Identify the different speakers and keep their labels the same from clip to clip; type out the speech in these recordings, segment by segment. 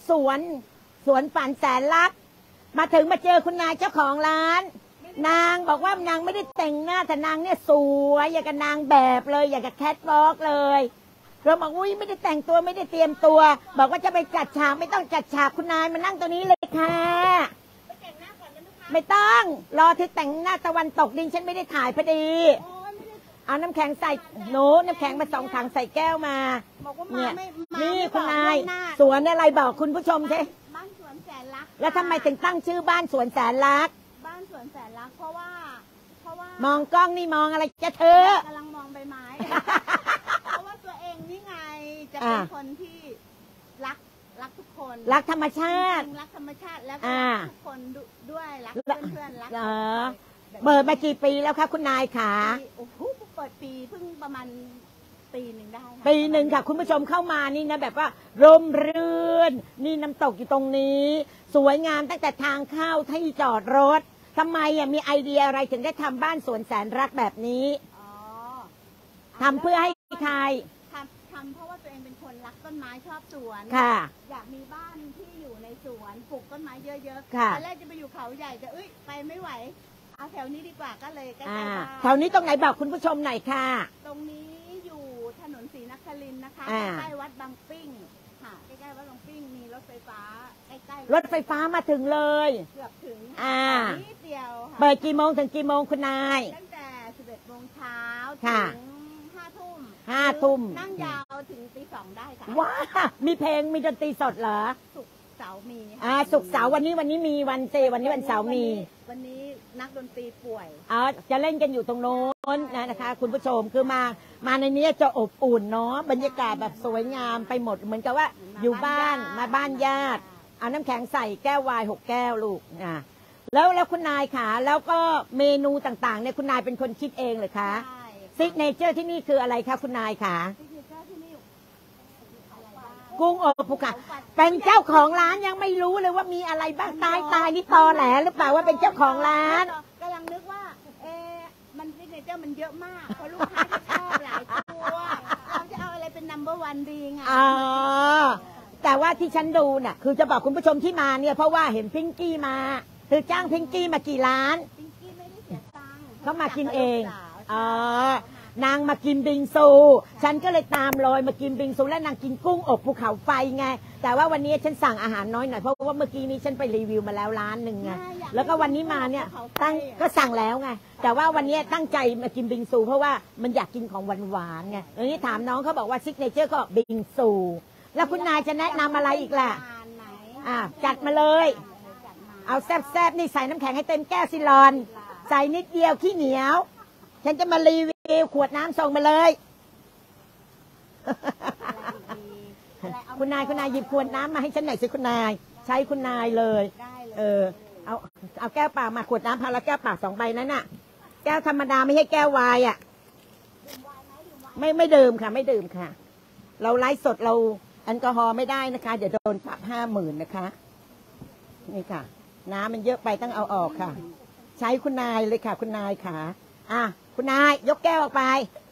Speaker 1: สวนฝันแสนรักมาถึงมาเจอคุณนายเจ้าของร้านนางบอกว่านางไม่ได้แต่งหน้าแต่นางเนี่ยสวยอย่างกับนางแบบเลยอย่างกับแคทวอล์กเลยเราบอกอุ้ยไม่ได้แต่งตัวไม่ได้เตรียมตัวบอกว่าจะไปจัดฉากไม่ต้องจัดฉากคุณนายมานั่งตัวนี้เลยค่ะไม่ต้องรอที่แต่งหน้าตะวันตกดิฉันไม่ได้ถ่ายพอดีเอาน้ำแข็งใส่หนูน้ำแข็งมา2 ถังใส่แก้วมาเนี่ยนี่คุณนายสวนอะไรบอกคุณผู้ชมใช่
Speaker 2: บ้านสวนแสนรัก
Speaker 1: แล้วทำไมถึงตั้งชื่อบ้านสวนแสนรัก
Speaker 2: บ้านสวนแสนรักเพราะว่าม
Speaker 1: องกล้องนี่มองอะไรจะเธอก
Speaker 2: ำลังมองใบไม้เพราะว่าตัวเองนี่ไงจะเป็นคนที่รักทุกคน
Speaker 1: รักธรรมชาติ
Speaker 2: รักธรรมชาติแล้วก็ทุกคนด้วยรักเพื่อนรัก
Speaker 1: เปิดมากี่ปีแล้วคะคุณนายขา
Speaker 2: โอ้โหเปิดปีเพิ่งประมาณปีหนึ่งได้
Speaker 1: ปีหนึ่งค่ะคุณผู้ชมเข้ามานี่นะแบบว่าร่มรื่นนี่น้ำตกอยู่ตรงนี้สวยงามตั้งแต่ทางเข้าที่จอดรถทำไมมีไอเดียอะไรถึงได้ทำบ้านสวนแสนรักแบบนี้ทำเพื่อให้ใคร
Speaker 2: ทำเพราะว่าตัวเองเป็นคนรักต้นไม้ชอบสวน
Speaker 1: ค่ะ
Speaker 2: อยากมีบ้านที่อยู่ในสวนปลูกต้นไม้เยอะ
Speaker 1: ๆค่ะ
Speaker 2: ตอนแรกจะไปอยู่เขาใหญ่แต่ไปไม่ไหวเอาแถวนี้ดีกว่าก็เลยใกล้
Speaker 1: ๆแถวนี้ตรงไหนบอกคุณผู้ชมหน่อยค่ะ
Speaker 2: ตรงนี้อยู่ถนนศรีนครินทร์นะคะใกล้วัดบางปิ้งค่ะใกล้ๆวัดบางปิ้งมีรถไฟฟ้าใกล้
Speaker 1: ๆรถไฟฟ้ามาถึงเลย
Speaker 2: เกือบถึงนิดเดียว
Speaker 1: เปิดกี่โมงถึงกี่โมงคุณนาย
Speaker 2: ตั้งแต่11 โมงเช้าถึง
Speaker 1: 5 ทุ่ม
Speaker 2: นั่งยาวถึงตี 2ได้ค่ะ
Speaker 1: ว้ามีเพลงมีดนตรีสดเหรอ
Speaker 2: ศุกร์เสาร์มี
Speaker 1: ศุกร์เสาร์วันนี้มีวันเจวันนี้วันเสาร์มี
Speaker 2: วันนี้นักดนตรีป่วย
Speaker 1: จะเล่นกันอยู่ตรงโน้นนะคะคุณผู้ชมคือมาในนี้จะอบอุ่นเนาะบรรยากาศแบบสวยงามไปหมดเหมือนกับว่าอยู่บ้านมาบ้านญาติเอาน้ำแข็งใส่แก้ววาย6 แก้วลูกแล้วคุณนายค่ะแล้วก็เมนูต่างๆเนี่ยคุณนายเป็นคนคิดเองเลยคะซิกเนเจอร์ที่นี่คืออะไรคะคุณนายคะกุ้งอบภูเขาเป็นเจ้าของร้านยังไม่รู้เลยว่ามีอะไรบ้างตายนี่ตอแหลหรือเปล่าว่าเป็นเจ้าของร้าน
Speaker 2: กำลังนึกว่ามันซิกเนเจอร์มันเยอะมากเพราะลูกค้าชอบหลายตัวเราจะเอาอะไรเป็นนัมเบอร์วันดีไง
Speaker 1: แต่ว่าที่ฉันดูน่ะคือจะบอกคุณผู้ชมที่มาเนี่ยเพราะว่าเห็นพิงกี้มาคือจ้างพิงกี้มากี่ร้าน
Speaker 2: พิงกี้ไม่ได้เสียตังค์
Speaker 1: เขามากินเองนางมากินบิงซูฉันก็เลยตามรอยมากินบิงซูและนางกินกุ้งอบภูเขาไฟไงแต่ว่าวันนี้ฉันสั่งอาหารน้อยหน่อยเพราะว่าเมื่อกี้นี้ฉันไปรีวิวมาแล้วร้านหนึ่งไงแล้วก็วันนี้มาเนี่ยก็สั่งแล้วไงแต่ว่าวันนี้ตั้งใจมากินบิงซูเพราะว่ามันอยากกินของหวานๆไงวันนี้ถามน้องเขาบอกว่าซิกเนเจอร์ก็บิงซูแล้วคุณนายจะแนะนำอะไรอีกล่ะจัดมาเลยเอาแซ่บๆนี่ใส่น้ำแข็งให้เต็มแก้วซิลอนใส่นิดเดียวขี้เหนียวฉันจะมารีวิวขวดน้ำส่งมาเลยคุณนายหยิบขวดน้ำมาให้ฉันหน่อยสิคุณนายใช้คุณนายเลยเอาแก้วเปล่ามาขวดน้ำพาแล้วแก้วเปล่า2 ใบนั้นน่ะแก้วธรรมดาไม่ใช่แก้ววายไม่ดื่มค่ะไม่ดื่มค่ะเราไลฟ์สดเราแอลกอฮอล์ไม่ได้นะคะเดี๋ยวโดนปรับ50,000นะคะนี่ค่ะน้ำมันเยอะไปต้องเอาออกค่ะใช้คุณนายเลยค่ะคุณนายค่ะคุณนายยกแก้วออกไป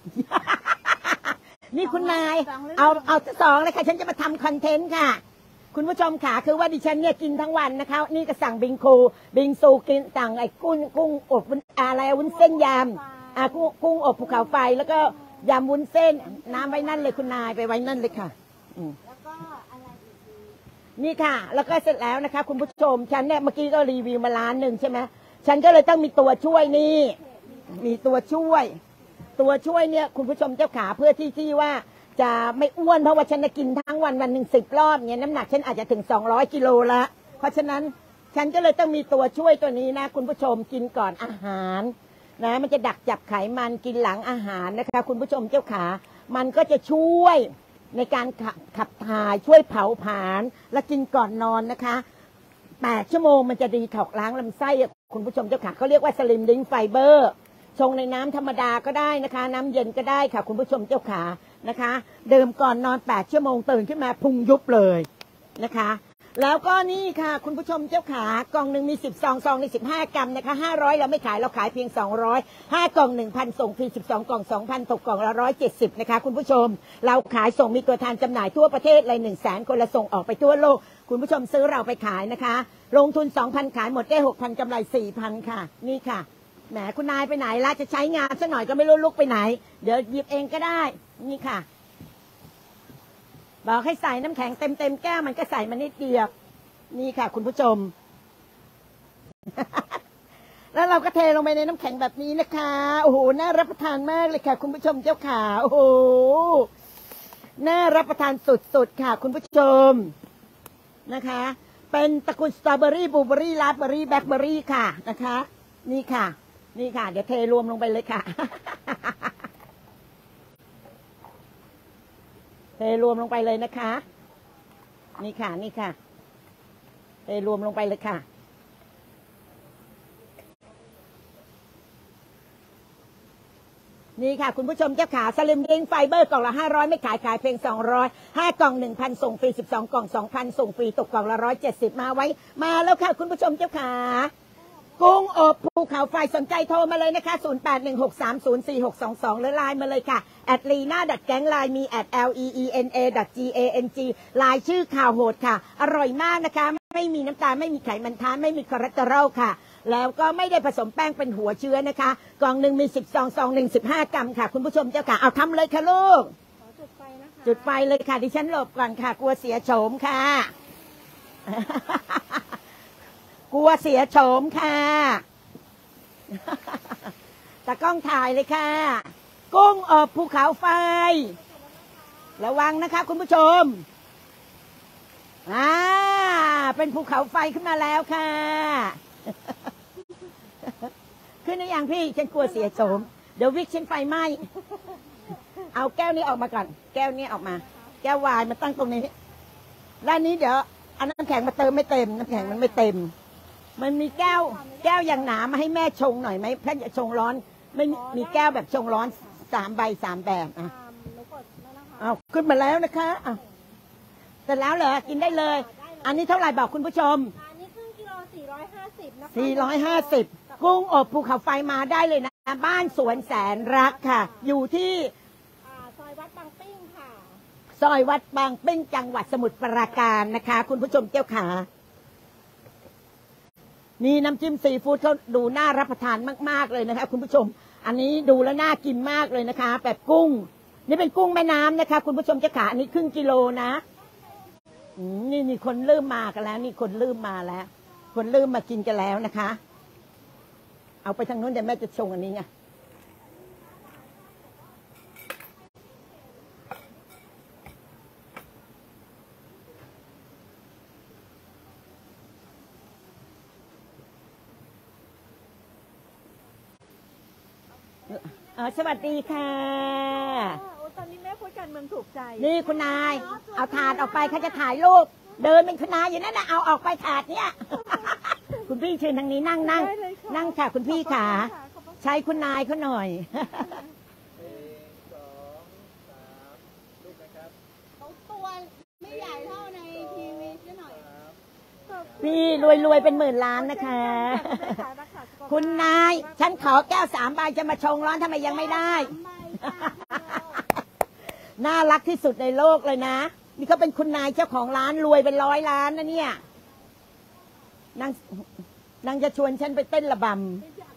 Speaker 1: นี่คุณนายเอา2เลยค่ะฉันจะมาทำคอนเทนต์ค่ะคุณผู้ชมค่ะคือว่าดิฉันเนี่ยกินทั้งวันนะคะนี่ก็สั่งบิงซูกินสั่งไอ้กุ้งอบอะไรวุ้นเส้นยำกุ้งอบภูเขาไฟแล้วก็ยำวุ้นเส้นน้ำไว้นั่นเลยคุณนายไปไว้นั่นเลยค่ะ
Speaker 2: แล้วก็อะไร
Speaker 1: นี่ค่ะแล้วก็เสร็จแล้วนะคะคุณผู้ชมฉันเนี่ยเมื่อกี้ก็รีวิวมาร้านหนึ่งใช่ไหมฉันก็เลยต้องมีตัวช่วยนี่มีตัวช่วยเนี่ยคุณผู้ชมเจ้าขาเพื่อที่ว่าจะไม่อ้วนเพราะว่าฉันจะกินทั้งวันหนึ่ง10 รอบเนี่ยน้ำหนักฉันอาจจะถึง200 กิโลละเพราะฉะนั้นฉันก็เลยต้องมีตัวช่วยตัวนี้นะคุณผู้ชมกินก่อนอาหารนะมันจะดักจับไขมันกินหลังอาหารนะคะคุณผู้ชมเจ้าขามันก็จะช่วยในการขับถ่ายช่วยเผาผลาญและกินก่อนนอนนะคะ8 ชั่วโมงมันจะดีถอกล้างลำไส้คุณผู้ชมเจ้าขาเขาเรียกว่าสลิมดิ้งไฟเบอร์ชงในน้ำธรรมดาก็ได้นะคะน้ำเย็นก็ได้ค่ะคุณผู้ชมเจ้าขานะคะดื่มก่อนนอน8 ชั่วโมงตื่นขึ้นมาพุงยุบเลยนะคะแล้วก็นี่ค่ะคุณผู้ชมเจ้าขากล่องหนึ่งมี10 ซองใน15 กรัมนะคะ500เราไม่ขายเราขายเพียง200 5 กล่อง 1,000 ส่งฟรี12 กล่อง 2,000 ตกกล่องละ170นะคะคุณผู้ชมเราขายส่งมีตัวแทนจำหน่ายทั่วประเทศเลย100,000 คนละส่งออกไปทั่วโลกคุณผู้ชมซื้อเราไปขายนะคะ ลงทุน 2,000 ขายหมดได้ 6,000 กำไร 4,000 ค่ะ นี่ค่ะแหมคุณนายไปไหนล่ะจะใช้งานซะหน่อยก็ไม่รู้ลุกไปไหนเดี๋ยวหยิบเองก็ได้นี่ค่ะบอกให้ใส่น้ำแข็งเต็มแก้วมันก็ใส่มานิดเดียวนี่ค่ะคุณผู้ชม แล้วเราก็เทลงไปในน้ำแข็งแบบนี้นะคะโอ้โหน่ารับประทานมากเลยค่ะคุณผู้ชมเจ้าขาโอ้โหน่ารับประทานสุดๆค่ะคุณผู้ชมนะคะเป็นตระกูลสตรอเบอรี่บลูเบอรี่ราสเบอรี่แบล็คเบอรี่ค่ะนะคะนี่ค่ะนี่ค่ะเดี๋ยวเทรวมลงไปเลยค่ะ เทรวมลงไปเลยนะคะนี่ค่ะนี่ค่ะเทรวมลงไปเลยค่ะนี่ค่ะคุณผู้ชมเจ้าขาสลิมดิงไฟเบอร์กล่องละ500ไม่ขายเพียง200 5กล่อง 1,000 ส่งฟรี12กล่อง 2,000 ส่งฟรีตกกล่องละ170มาไว้มาแล้วค่ะคุณผู้ชมเจ้าขากุ้งอบภูเขาไฟสนใจโทรมาเลยนะคะ0816304622หรือไลน์มาเลยค่ะ@lina.gang ไลน์มี@leena.gang ไลน์ชื่อข่าวโหดค่ะอร่อยมากนะคะไม่มีน้ำตาลไม่มีไขมันทานไม่มีคอเลสเตอรอลค่ะแล้วก็ไม่ได้ผสมแป้งเป็นหัวเชื้อนะคะกล่องหนึ่งมี10ซองซองหนึ่ง15 กรัมค่ะคุณผู้ชมเจ้าค่ะเอาทำเลยค่ะลูก
Speaker 2: จุดไฟนะคะ
Speaker 1: จุดไฟเลยค่ะดิฉันหลบก่อนค่ะกลัวเสียโฉมค่ะ กลัวเสียโฉมค่ะตากล้องถ่ายเลยค่ะกุ้งอบภูเขาไฟระวังนะคะคุณผู้ชมเป็นภูเขาไฟขึ้นมาแล้วค่ะขึ้นหรือยังพี่ฉันกลัวเสียโฉมเดี๋ยววิกฉันไฟไหม้เอาแก้วนี้ออกมาก่อนแก้วนี้ออกมาแก้ววายมาตั้งตรงนี้ด้านนี้เดี๋ยวเอาน้ำแข็งมาเติมไม่เต็มน้ำแข็งมันไม่เต็มมันมีแก้วอย่างหนามาให้แม่ชงหน่อยไหมแม่จะชงร้อนไม่มีแก้วแบบชงร้อน3 ใบ 3 แบบเอาขึ้นมาแล้วนะคะเสร็จแล้วเหรอกินได้เลยอันนี้เท่าไหร่บอกคุณผู้ชม
Speaker 2: อันนี้ครึ่งกิโล450นะคะ
Speaker 1: 450กุ้งอบภูเขาไฟมาได้เลยนะบ้านสวนแสนรักค่ะอยู่ที่
Speaker 2: ซอยวัดบางปิ้งค่ะ
Speaker 1: ซอยวัดบางปิ้งจังหวัดสมุทรปราการนะคะคุณผู้ชมเจ้าขานี่น้ำจิ้มซีฟู้ดเขาดูน่ารับประทานมากๆเลยนะคะคุณผู้ชมอันนี้ดูแล้วน่ากินมากเลยนะคะแบบกุ้งนี่เป็นกุ้งแม่น้ำนะคะคุณผู้ชมเจ้าขาอันนี้ครึ่งกิโลนะนี่คนเริ่มมากันแล้วนี่คนเริ่มมาแล้วคนเริ่มมากินกันแล้วนะคะเอาไปทางนู้นเดี๋ยวแม่จะชงอันนี้ไงสวัสดีค่ะ
Speaker 2: ตอนนี้แม่พูดการเมืองถูกใจ
Speaker 1: นี่คุณนายเอาถาดออกไปเขาจะถ่ายรูปเดินเป็นคุณนายอยู่นั่นนะเอาออกไปถาดเนี่ย คุณพี่เชิญทางนี้นั่งค่ะคุณพี่ค่ะใช้คุณนายเขาหน่อย
Speaker 2: เขาตัวไม่ใหญ่เท่าในทีวีซะหน่อย
Speaker 1: พี่รวยเป็นหมื่นล้านนะคะคุณนายฉันขอแก้ว3 ใบจะมาชงร้อนทำไมยังไม่ได้น่ารักที่สุดในโลกเลยนะนี่เขาเป็นคุณนายเจ้าของร้านรวยเป็น100 ล้านนะเนี่ยนางจะชวนฉันไปเต้นระบำ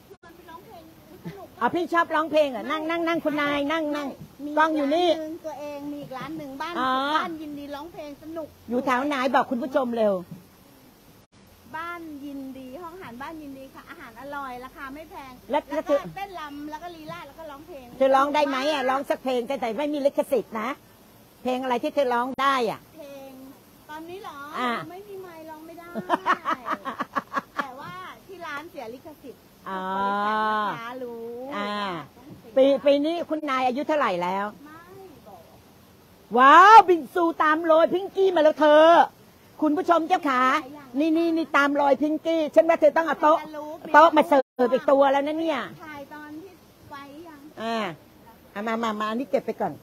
Speaker 1: พี่ชอบร้องเพลงเหรอนั่งคุณนายนั่งกล้องอยู่นี่
Speaker 2: ตัวเองมีอีกร้านหนึ่งบ้านยินดีร้องเพลงสนุก
Speaker 1: อยู่แถวไหนบอกคุณผู้ชมเร็ว
Speaker 2: บ้านยินดีห้องอาหารบ้านยินดีค่ะอาหารอร่อยราคาไม่แพง
Speaker 1: แล้วก็
Speaker 2: เต้นรำแล้วก็ลีลาแล้วก็ร้องเพลง
Speaker 1: เธอร้องได้ไหมร้องสักเพลงแต่ไม่มีลิขสิทธิ์นะเพลงอะไรที่เธอร้องได้
Speaker 2: เพลงตอนนี้เหรอไม่มีไมค์ร้องไม่ได้แต่ว่าที่ร้านเสียลิขสิทธิ์รู้
Speaker 1: ปีนี้คุณนายอายุเท่าไหร่แล้วว้าวบิงซูตามโรยพิงกี้มาแล้วเธอคุณผู้ชมเจ้าขานี่ตามรอยพิงกี้ฉันว่าเธอต้องเอาโต๊ะมาเสิร์ฟอีกตัวแล้วนะเนี่ย
Speaker 2: ถ่ายตอนที่ไฟยัง
Speaker 1: มาอันนี้เก็บไปก่อน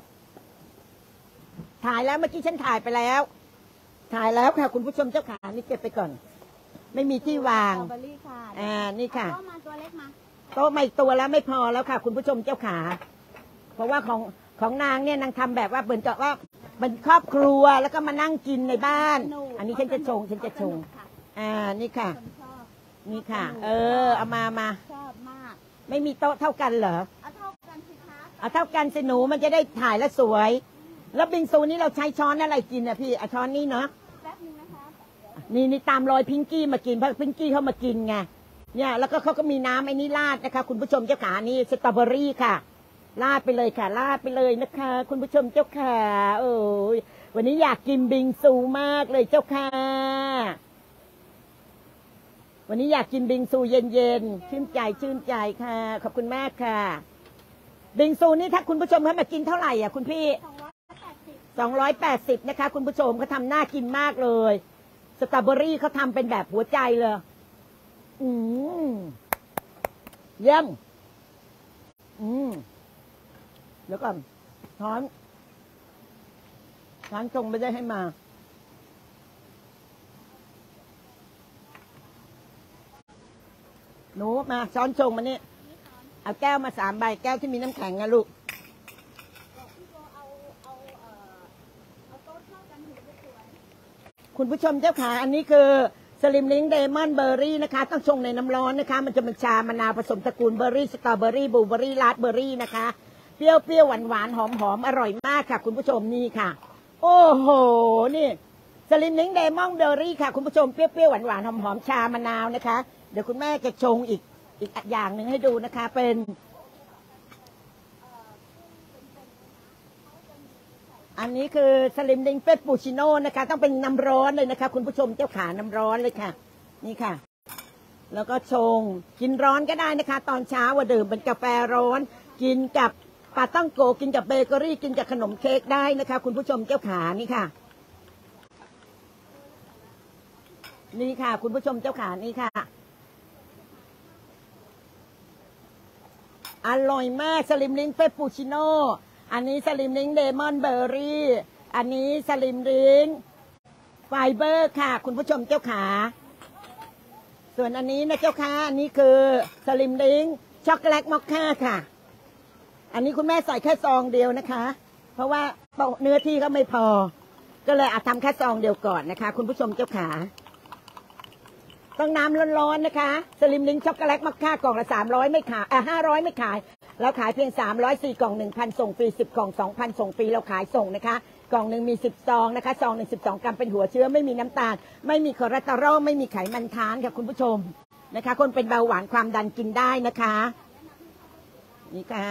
Speaker 1: ถ่ายแล้วเมื่อกี้ฉันถ่ายไปแล้วค่ะคุณผู้ชมเจ้าขานี่เก็บไปก่อนไม่มีที่วางนี่ค่ะ
Speaker 2: โต๊ะมาตัวเล็กมา
Speaker 1: โต๊ะมาอีกตัวแล้วไม่พอแล้วค่ะคุณผู้ชมเจ้าขาเพราะว่าของนางเนี่ยนางทำแบบว่าเหมือนกับว่าเป็นครอบครัวแล้วก็มานั่งกินในบ้าน
Speaker 2: สนุก
Speaker 1: อันนี้ฉันจะชง
Speaker 2: สนุก ค่ะ
Speaker 1: นี่ค่ะ
Speaker 2: คนชอบ
Speaker 1: นี่ค่ะ
Speaker 2: สนุก
Speaker 1: เอามา
Speaker 2: ชอบมาก
Speaker 1: ไม่มีโต๊ะเท่ากันเหรอ
Speaker 2: เอาเท่ากันสิคะ
Speaker 1: เอาเท่ากันสิหนูมันจะได้ถ่ายแล้วสวย แล้วบิงซูนี่เราใช้ช้อนอะไรกินอะพี่เอาช้อนนี้เนาะ
Speaker 2: แป๊บนึงนะคะ
Speaker 1: นี่ตามรอยพิงกี้มากินเพราะพิงกี้เขามากินไงเนี่ยแล้วก็เขาก็มีน้ำไอ้นี่ราดนะคะ คุณผู้ชมเจ้าขานี่สตรอเบอรี่ค่ะราดไปเลยค่ะราดไปเลยนะคะ คุณผู้ชมเจ้าขาโอ้ยวันนี้อยากกินบิงซูมากเลยเจ้าค่ะวันนี้อยากกินบิงซูเย็นๆชื่นใจค่ะขอบคุณมากค่ะบิงซูนี่ถ้าคุณผู้ชมให้มากินเท่าไหร่อ่ะคุณพี่ 280นะคะคุณผู้ชมเขาทำน่ากินมากเลยสตรอเบอรี่เขาทำเป็นแบบหัวใจเลยเยี่ยมแล้วก่อนช้อนจงไม่ได้ให้มาหนูมาช้อนชงมานี่เอาแก้วมา3 ใบแก้วที่มีน้ำแข็งนะลูกคุณผู้ชมเจ้าขาอันนี้คือสลิมลิงเดมอนเบอร์รี่นะคะต้องชงในน้ำร้อนนะคะมันจะเป็นชามะนาวผสมตระกูลเบอร์รี่สตรอเบอร์รี่บลูเบอร์รี่ราสเบอร์รี่นะคะเปรี้ยวหวานหอมอร่อยมากค่ะคุณผู้ชมนี่ค่ะโอ้โหนี่สลิมลิงเดมอนเบอร์รี่ค่ะคุณผู้ชมเปรี้ยวหวานหอมชามะนาวนะคะเดี๋ยวคุณแม่จะชงอีกอย่างหนึ่งให้ดูนะคะเป็นอันนี้คือสลิมลิงเฟปปูชิโน่นะคะต้องเป็นน้ำร้อนเลยนะคะคุณผู้ชมเจ้าขาน้ำร้อนเลยค่ะนี่ค่ะแล้วก็ชงกินร้อนก็ได้นะคะตอนเช้าว่าดื่มเป็นกาแฟร้อนกินกับปาต้องโกกินกับเบเกอรี่กินกับขนมเค้กได้นะคะคุณผู้ชมเจ้าขานี่ค่ะนี่ค่ะคุณผู้ชมเจ้าขานี่ค่ะอร่อยมากสลิมลิงเฟปปูชิโน่อันนี้สลิมลิงเดมอนเบอร์รี่อันนี้สลิมลิงไฟเบอร์ค่ะคุณผู้ชมเจ้าขาส่วนอันนี้นะเจ้าค่ะอันนี้คือสลิมลิงช็อกโกแลตมอคค่าค่ะอันนี้คุณแม่ใส่แค่ซองเดียวนะคะเพราะว่าเนื้อที่ก็ไม่พอก็เลยทำแค่ซองเดียวก่อนนะคะคุณผู้ชมเจ้าขาต้องน้ำร้อนๆนะคะสลิมลิงช็อกโกแลตมอคค่ากล่องละ300ไม่ขาย500ไม่ขายเราขายเพียง304กล่อง 1,000 ส่งฟรี10กล่อง 2,000 ส่งฟรีเราขายส่งนะคะกล่องหนึ่งมี10 ซองนะคะซองหนึ่ง12 กรัมเป็นหัวเชื้อไม่มีน้ำตาลไม่มีคอเลสเตอรอลไม่มีไขมันทานค่ะคุณผู้ชมนะคะคนเป็นเบาหวานความดันกินได้นะคะนี่ค่ะ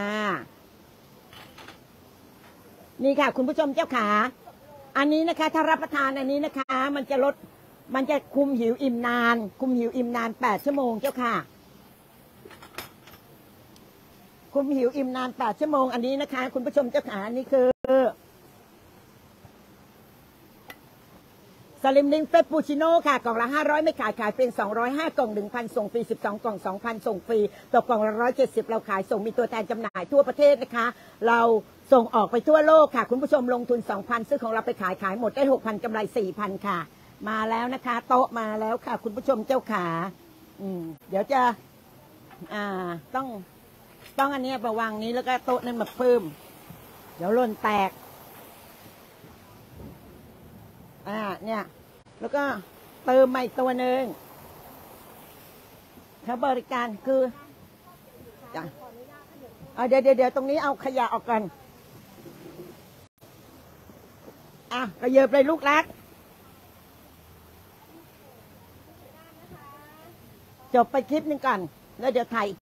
Speaker 1: นี่ค่ะคุณผู้ชมเจ้าขาอันนี้นะคะถ้ารับประทานอันนี้นะคะมันจะคุมหิวอิ่มนาน8 ชั่วโมงเจ้าค่ะคุมหิวอิ่มนาน8 ชั่วโมงอันนี้นะคะคุณผู้ชมเจ้าขาอันนี้คือสลิมลิงเฟปปูชิโน่ค่ะกล่องละ500ไม่ขายเพียง205กล่อง 1,000 ส่งฟรี12 กล่อง 2,000 ส่งฟรีตกกล่องละ170เราขายส่งมีตัวแทนจำหน่ายทั่วประเทศนะคะเราส่งออกไปทั่วโลกค่ะคุณผู้ชมลงทุน 2,000 ซื้อของเราไปขายหมดได้ 6,000 กำไร 4,000 ค่ะมาแล้วนะคะโต๊ะมาแล้วค่ะคุณผู้ชมเจ้าขาเดี๋ยวจะต้องอันนี้มาวางนี้แล้วก็โต๊ะนั้นมาเพิ่มเดี๋ยวหล่นแตกเนี่ยแล้วก็เติมมาอีกตัวหนึ่งเขาบริการคือเดี๋ยวตรงนี้เอาขยะออกกันกระเยิบเลยลูกรักจบไปคลิปหนึ่งก่อนแล้วเดี๋ยวถ่าย